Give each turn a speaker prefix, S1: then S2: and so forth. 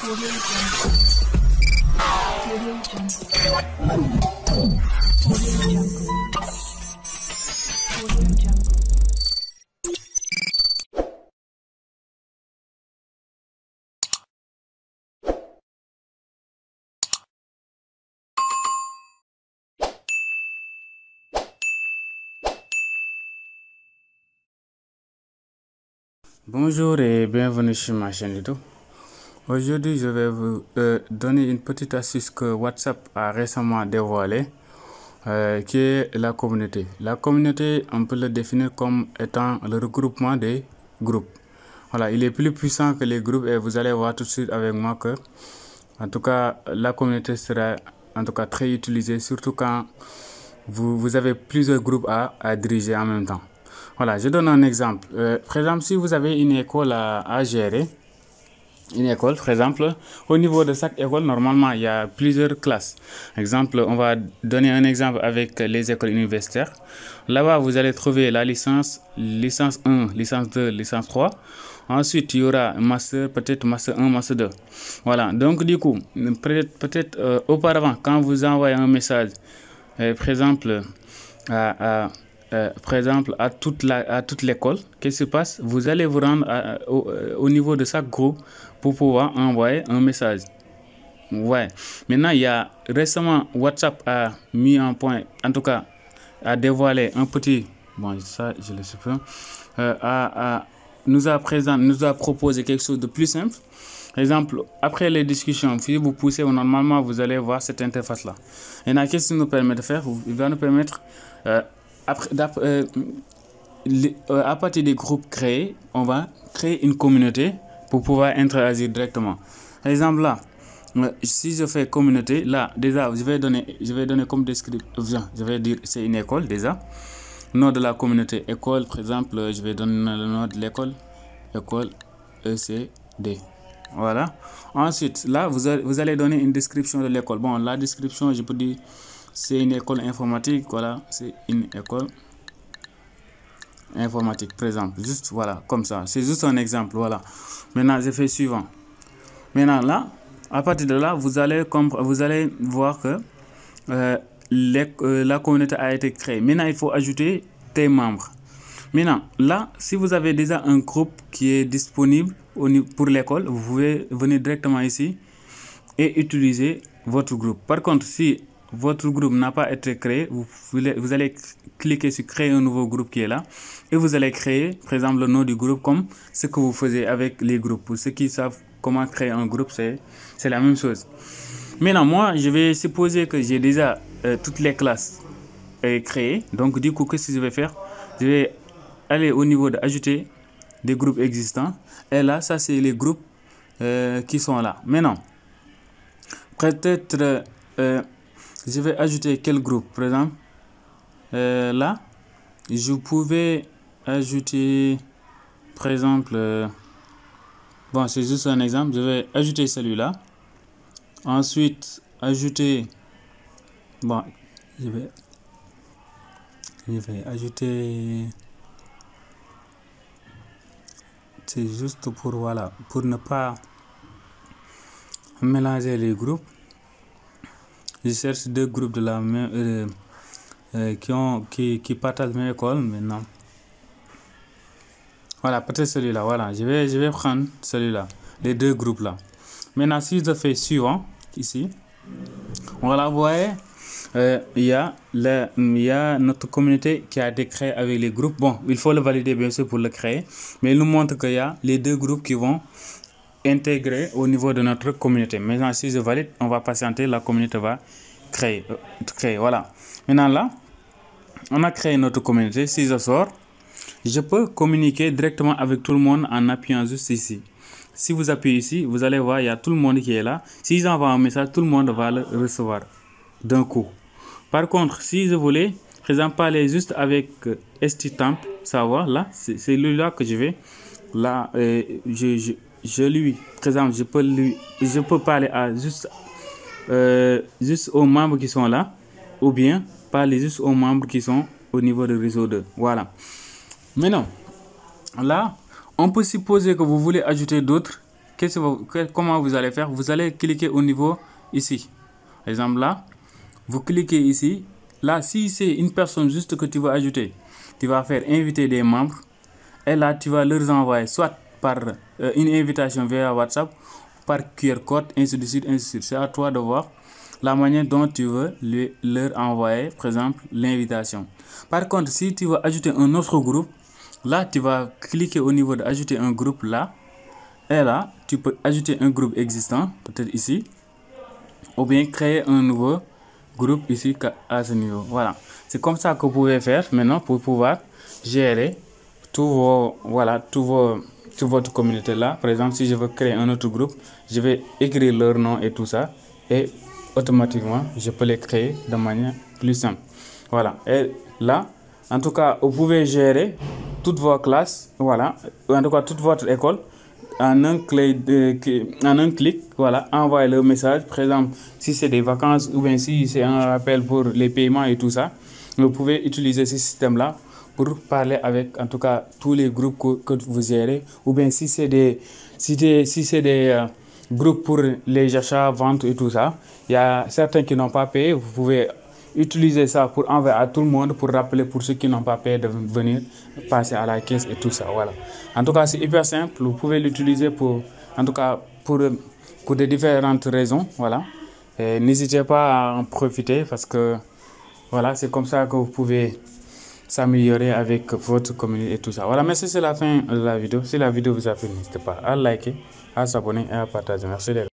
S1: Audio Jungle. Audio Jungle. Audio Jungle. Audio Jungle.
S2: Bonjour et bienvenue sur ma chaîne YouTube. Aujourd'hui, je vais vous donner une petite astuce que WhatsApp a récemment dévoilée, qui est la communauté. La communauté, on peut le définir comme étant le regroupement des groupes. Voilà, il est plus puissant que les groupes et vous allez voir tout de suite avec moi que, en tout cas, la communauté sera en tout cas très utilisée, surtout quand vous avez plusieurs groupes à diriger en même temps. Voilà, je donne un exemple. Par exemple, si vous avez une école à gérer, une école, par exemple, au niveau de chaque école, normalement, il y a plusieurs classes. Exemple, on va donner un exemple avec les écoles universitaires. Là-bas, vous allez trouver la licence 1, licence 2, licence 3. Ensuite, il y aura master, peut-être master 1, master 2. Voilà, donc du coup, peut-être auparavant, quand vous envoyez un message, par exemple, à toute l'école, qu'est-ce qui se passe? Vous allez vous rendre au niveau de chaque groupe pour pouvoir envoyer un message. Ouais. Maintenant, il y a récemment WhatsApp a mis en point, en tout cas, a dévoilé un petit, bon ça je le sais pas, nous a proposé quelque chose de plus simple. Par exemple, après les discussions, si vous poussez, normalement vous allez voir cette interface là. Et là, qu'est-ce qu'il nous permet de faire? Il va nous permettre à partir des groupes créés, on va créer une communauté pour pouvoir interagir directement. Par exemple là, si je fais communauté, là déjà je vais donner comme description, je vais dire c'est une école déjà. Nom de la communauté école, par exemple, je vais donner le nom de l'école, école ECD. Voilà. Ensuite, là vous allez donner une description de l'école. Bon, la description, je peux dire c'est une école informatique, voilà, c'est une école informatique, par exemple, juste voilà, comme ça, c'est juste un exemple, voilà. Maintenant, je fais suivant. Maintenant, là, à partir de là, vous allez voir que la communauté a été créée. Maintenant, il faut ajouter tes membres. Maintenant, là, si vous avez déjà un groupe qui est disponible pour l'école, vous pouvez venir directement ici et utiliser votre groupe. Par contre, si votre groupe n'a pas été créé, vous allez cliquer sur créer un nouveau groupe qui est là et vous allez créer par exemple le nom du groupe comme ce que vous faisiez avec les groupes. Pour ceux qui savent comment créer un groupe, c'est la même chose. Maintenant, moi je vais supposer que j'ai déjà toutes les classes créées. Donc du coup, qu'est-ce que je vais faire? Je vais aller au niveau de ajouter des groupes existants et là, ça c'est les groupes qui sont là. Maintenant, peut-être je vais ajouter quel groupe? Par exemple, là, je pouvais ajouter, par exemple, bon, c'est juste un exemple, je vais ajouter celui-là. Ensuite, ajouter, bon, je vais ajouter, c'est juste pour, voilà, pour ne pas mélanger les groupes. Je cherche deux groupes de la même qui partagent la même école maintenant. Voilà, peut-être celui-là. Voilà, je vais prendre celui-là, les deux groupes là. Maintenant, si je fais suivant ici, voilà, vous voyez, il y a notre communauté qui a été créée avec les groupes. Bon, il faut le valider bien sûr pour le créer, mais il nous montre qu'il y a les deux groupes qui vont intégrer au niveau de notre communauté. Maintenant, si je valide, on va patienter, la communauté va créer. Voilà. Maintenant là, on a créé notre communauté. Si je sors, je peux communiquer directement avec tout le monde en appuyant juste ici. Si vous appuyez ici, vous allez voir, il y a tout le monde qui est là. Si j'envoie un message, tout le monde va le recevoir d'un coup. Par contre, si je voulais, par exemple, parler juste avec STTamp, savoir, là, c'est lui-là que je vais. Là, lui, par exemple, je peux parler à juste aux membres qui sont là, ou bien parler juste aux membres qui sont au niveau de réseau 2. Voilà. Maintenant, là, on peut supposer que vous voulez ajouter d'autres comment vous allez faire? Vous allez cliquer au niveau ici. Par exemple là, vous cliquez ici. Là, si c'est une personne juste que tu vas ajouter, tu vas faire inviter des membres. Et là, tu vas leur envoyer soit par une invitation via WhatsApp, par QR code, ainsi de suite, ainsi de suite. C'est à toi de voir la manière dont tu veux leur envoyer, par exemple, l'invitation. Par contre, si tu veux ajouter un autre groupe, là, tu vas cliquer au niveau de ajouter un groupe là. Et là, tu peux ajouter un groupe existant, peut-être ici, ou bien créer un nouveau groupe ici à ce niveau. Voilà, c'est comme ça que vous pouvez faire maintenant pour pouvoir gérer toute votre communauté là. Par exemple, si je veux créer un autre groupe, je vais écrire leur nom et tout ça, et automatiquement, je peux les créer de manière plus simple. Voilà, et là, en tout cas, vous pouvez gérer toutes vos classes, voilà, en tout cas toute votre école en un clic, voilà, envoyer le message. Par exemple, si c'est des vacances ou bien si c'est un rappel pour les paiements et tout ça, vous pouvez utiliser ce système là pour parler avec en tout cas tous les groupes que vous gérez, ou bien si c'est des groupes pour les achats, ventes et tout ça. Il y a certains qui n'ont pas payé, vous pouvez utiliser ça pour envoyer à tout le monde, pour rappeler pour ceux qui n'ont pas payé de venir passer à la caisse et tout ça. Voilà. En tout cas, c'est hyper simple. Vous pouvez l'utiliser pour des différentes raisons. Voilà. Et n'hésitez pas à en profiter parce que voilà, c'est comme ça que vous pouvez s'améliorer avec votre communauté et tout ça. Voilà, merci, c'est la fin de la vidéo. Si la vidéo vous a plu, n'hésitez pas à liker, à s'abonner et à partager. Merci les gars.